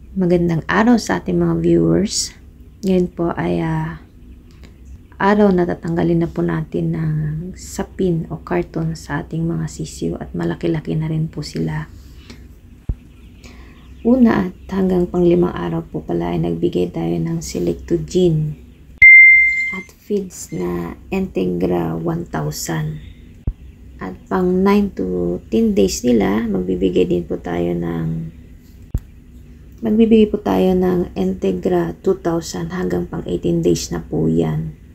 Magandang araw sa ating mga viewers. Ngayon po ay araw na tatanggalin na po natin ng sapin o karton sa ating mga sisiw at malaki-laki na rin po sila. Una at hanggang pang-5 araw po pala ay nagbigay tayo ng Selectogen at feeds na Integra 1000. At pang 9 to 10 days nila, magbibigay po tayo ng Integra 2000 hanggang pang 18 days na po yan.